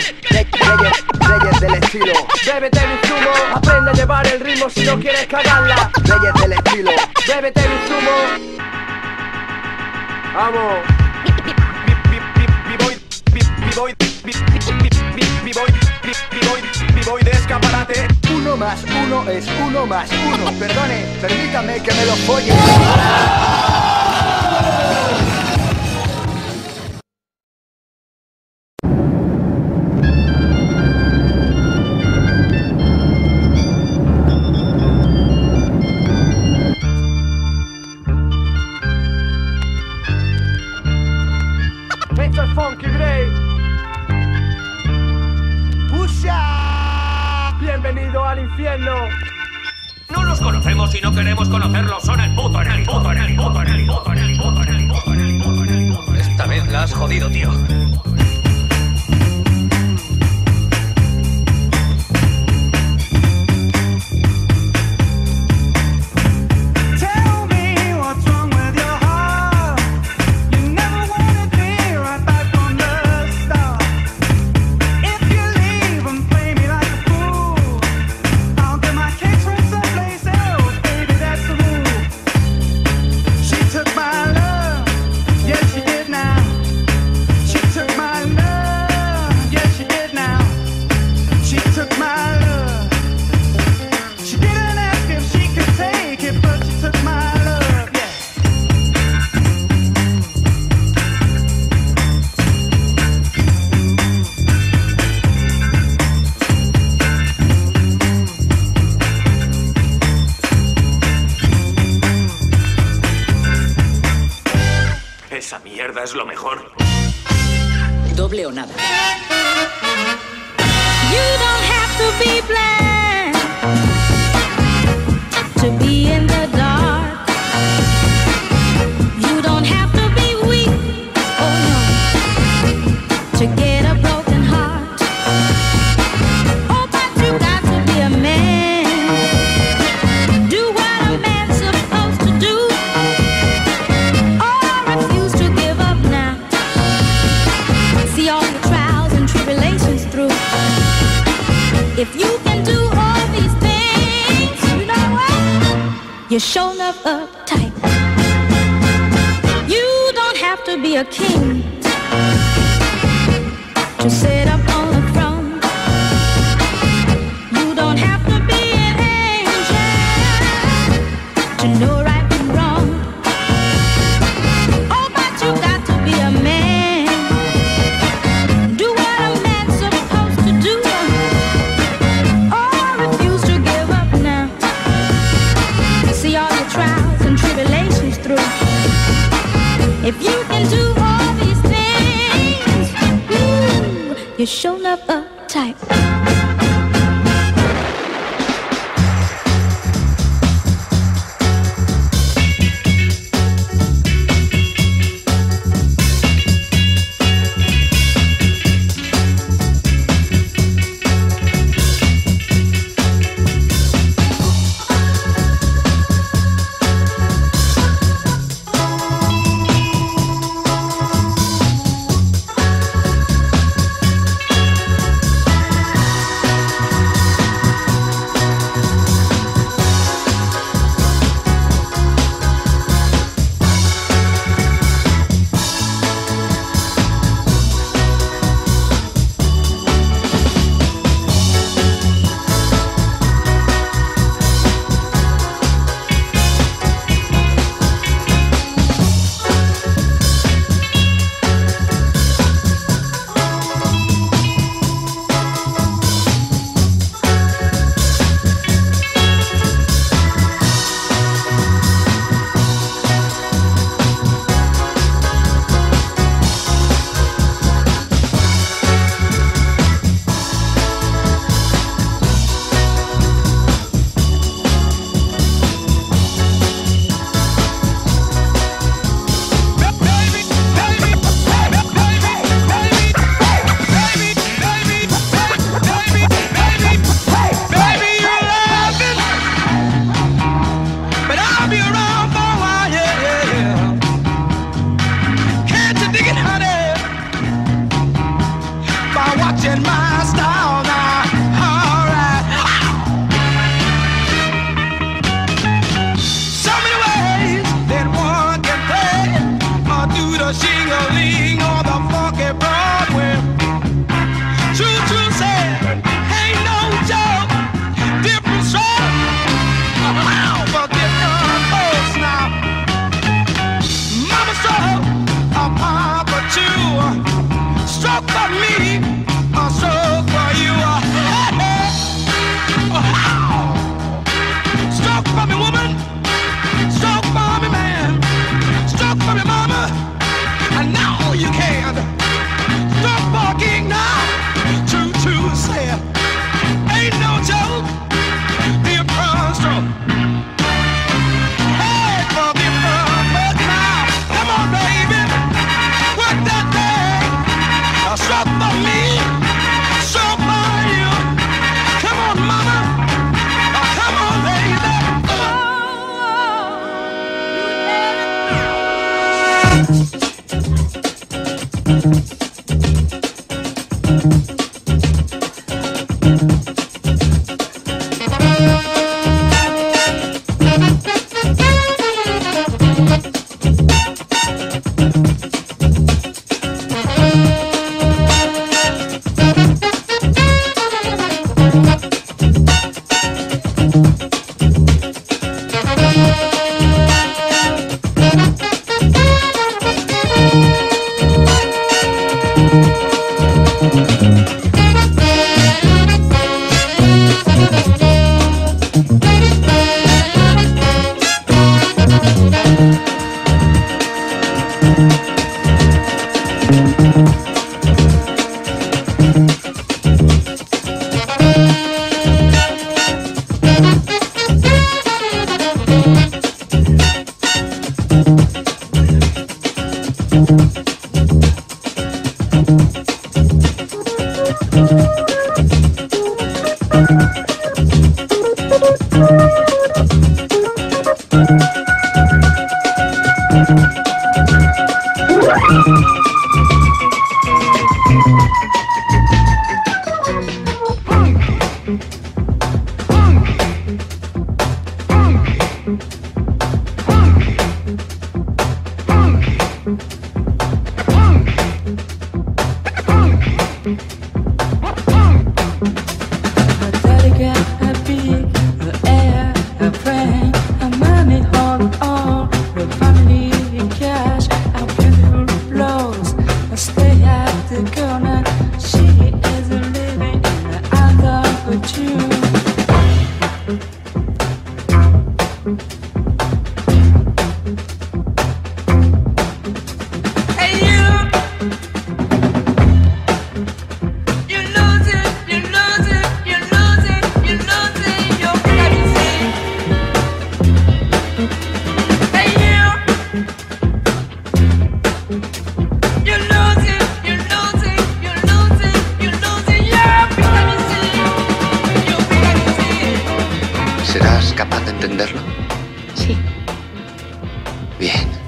Reyes del estilo. Bébete mi zumo, aprende a llevar el ritmo si no quieres cagarla. Reyes del estilo. Bébete mi zumo. Vamos. Voy de escaparate. 1 más 1 es 1 más 1. Perdone, permítame que me lo folle. Esto es Funky Break. ¡Pusha! Bienvenido al infierno. No los conocemos y no queremos conocerlos. Son el puto enemigo. Esta vez la has jodido, tío. Esa mierda es lo mejor. Doble o nada. You don't have to be blind to be in the dark. You don't have to be weak, oh no, to get a broken heart. Oh, but you got to be a man. Do what a man's supposed to do. Oh, refuse to give up now. See all the trials and tribulations through. If you can do all these things, you know what? You're sure enough uptight. You don't have to be a king to sit up on the throne. You don't have to be an angel to know right from wrong. Oh, but you got to be a man. Do what a man's supposed to do. Oh, refuse to give up now. See all the trials and tribulations through. If you can do all these things, ooh, you're sure enough uptight. ¿Serás capaz de entenderlo? Sí. Bien.